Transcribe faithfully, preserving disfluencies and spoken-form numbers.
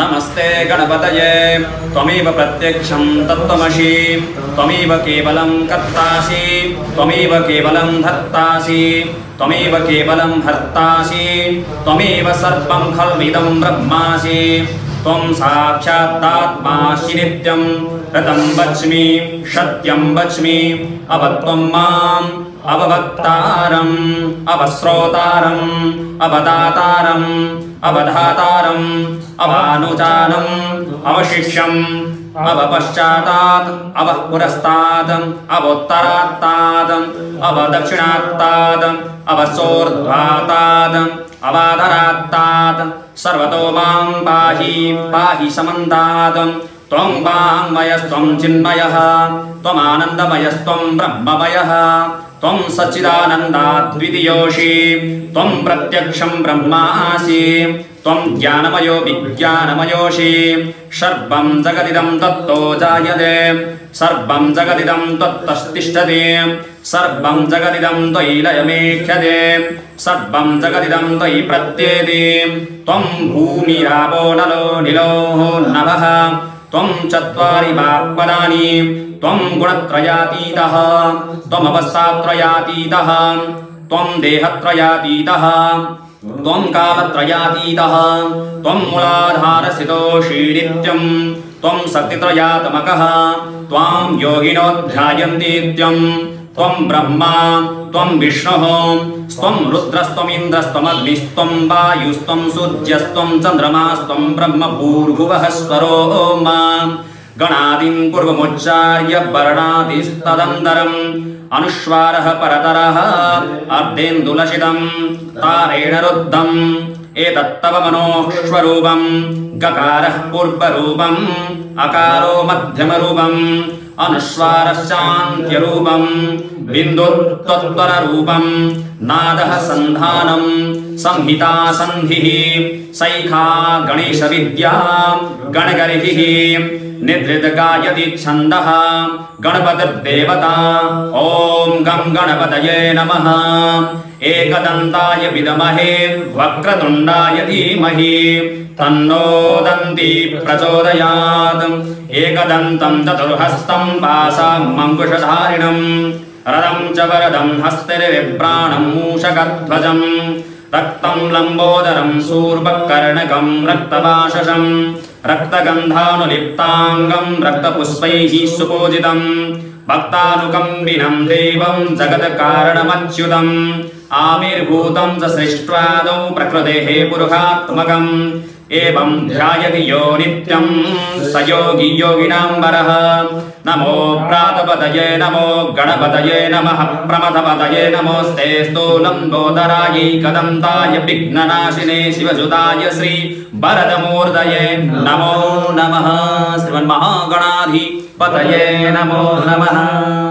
नमस्ते गणपतये त्वमेव प्रत्यक्षं तत्त्वमसि त्वमेव केवलं कर्तासि त्वमेव केवलं भर्तासि त्वमेव केवलं भर्तासि त्वमेव सर्वं खल्विदं ब्रह्मासि त्वं साक्षादात्मासि नित्यं ऋतं वच्मि सत्यं वच्मि अवत्वं माम् अवभक्तारम् अवश्रोतारम् अवदातारम् अवधातारम् अवानुजानम् अवशिष्यम् अवपश्चातात् अवपुरस्तात् अवोत्तरात्तात् अवदक्षिणात्तात् अवसोर्ध्वातात् अवाधरात्तात् सर्वतो मां पाहि पाहि समन्तात् त्वं वाङ्मयस्त्वं चिन्मयः त्वमानन्दमयस्त्वं ब्रह्ममयः त्वं सच्चिदानन्दाद्वितीयोऽसि त्वं प्रत्यक्षं ब्रह्मासि त्वं ज्ञानमयो विज्ञानमयोऽसि सर्वं जगदिदं तत्तो जायते सर्वं जगदिदं त्वत्तस्तिष्ठति सर्वं जगदिदं त्वयि लयमेख्यते सर्वं जगदिदं त्वयि प्रत्येति त्वं भूमिरापो नलो निलोः नभः त्वं चत्वारि वाक्पदानि त्वं गुणत्रयातीतः त्वमवस्थात्रयातीतः त्वं देहत्रयातीतः त्वं कालत्रयातीतः त्वं मूलाधारस्थितोऽसि नित्यं त्वं शक्तित्रयात्मकः त्वां योगिनो ध्यायन्ति नित्यं त्वं ब्रह्मा त्वं विष्णुः स्त्वं रुद्रस्त्वमिन्द्रस्त्वमग्निस्त्वं वायुस्त्वं सूर्यस्त्वं चन्द्रमास्त्वं ब्रह्म भूर्भुवः स्वरो मा गणादिं पूर्वमुच्चार्य वर्णादिस्तदन्तरम् अनुस्वारः परतरः अर्धेन्दुलसितं तारेण रुद्धम् एतत्तव मनोःस्वरूपं गकारः पूर्वरूपम् अकारो मध्यमरूपम् अनुस्वारश्चान्त्यरूपं बिन्दुत्वत्पररूपं नादः सन्धानं संहिता सन्धिः सैखा गणेशविद्या गणगरिः निद्रित गायति छन्दः गणपतिर्देवता ॐ गं गणपतये नमः एकदन्ताय विद्महे वक्रतुण्डाय धीमहि तन्नो दन्ती प्रचोदयात् एकदन्तं चतुर्हस्तं पाशामङ्कुशधारिणं रदं च वरदं हस्तिर्विभ्राणं मूषकध्वजं रक्तं लम्बोदरं शूर्पकर्णकं रक्तवाशसं रक्तगन्धानुलिप्ताङ्गं रक्तपुष्पैः सुपूजितं भक्तानुकम्बिनं देवं जगत्कारणमच्युतम् आविर्भूतं च सृष्ट्वादौ प्रकृतेः पुरुषात्मकम् एवं ध्यायति यो नित्यं स योगी योगिनां वरः नमो प्रातपतये नमो गणपतये नमः प्रमथपतये नमोस्ते स्तोलम्बोदराय कदन्ताय विघ्ननाशिने शिवसुताय श्री वरदमूर्तये नमो नमः श्रीमन्महागणाधिपतये नमो नमः।